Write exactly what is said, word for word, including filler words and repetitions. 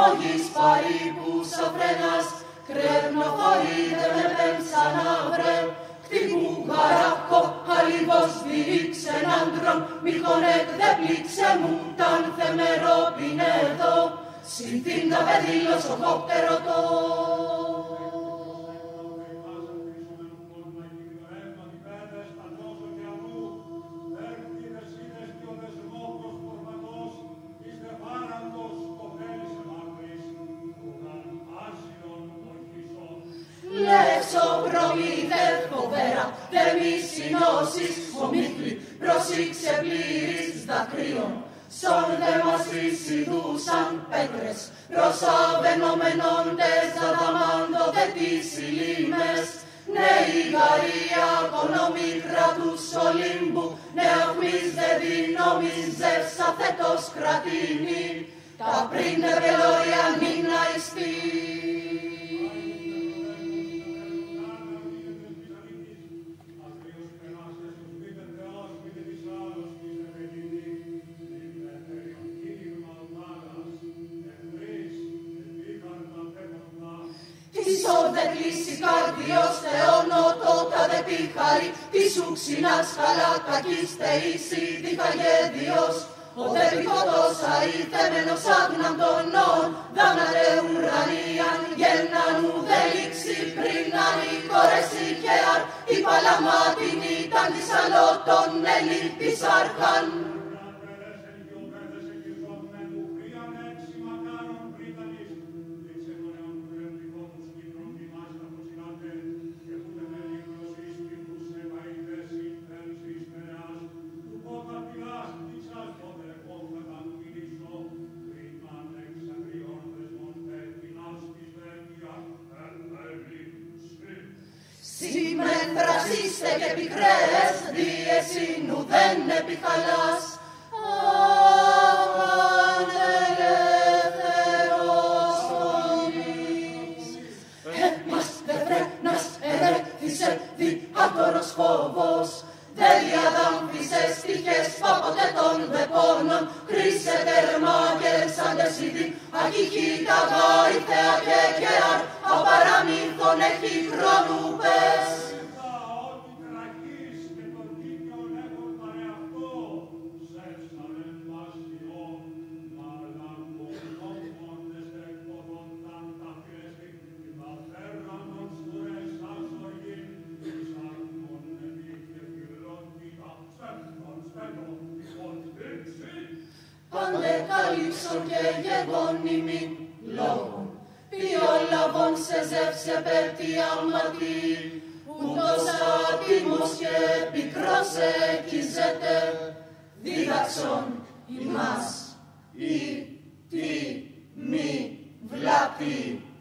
γης παρήπους αφρένας, κρευνοφορεί δε με πέμψαν αύρε, κτύπου γαράκο, αλίβος διήξεν άντρον, μηχονέκ δε πλήξε μου, ταν θεμερό πινέδο, συνθήντα παιδίλος ο κόπτερωτό. Λεύσο προμήθευ φοβέρα, δε μη συνώσεις, ομίχλη προσήξε πλήρης δακρύων. Σον δε μας εισιδούσαν πέτρες, προσαβενομενόντες αδαμάντο δε τις ηλίμες. Νέοι γαρία κονόμοι κρατούς Ολύμπου, νεοχμής δε δυνόμιζευς αθέτος κρατήνη, τα πριν δε πελωριανίνα ιστή. Ode κλείσει καρδιός θεονοτότα δε πιχάρι, τη σου ξυνάς χαλάκακης θεήσει διχαγέδιος. Ode πικότος αήθεμενος άγναμ των νόν, δάναρε ουρανίαν γέννανου δε λήξη πριν ανηχωρέσει και αρ, η παλαμάτιν ήταν της αλότων Έλλην της αρχάν. Σήμεν φρασίστε και πικρές, δι' εσύν ουδέν επιχαλάς. Αχ, ελεύθερος φωνής. Εμάς δε φρένας ερέθησε διάτορος φόβος, δε διαδάμφισε στοιχές παποτέ των δεπώνων, χρήσε τέρμα και ελεξάντες ήδη, ακυχήτα γάρι θεά και κεάρ, απαραμύθων έχει χρόνου πες. Πάντε καλύψον και γεγονίμην λόγων, ποιόλαβον σε ζεύσε πέπτει αμαρτή, ούτως άτιμος και πικρός εκκίζεται, δίδαξον ημάς ή τι μη βλάπτει.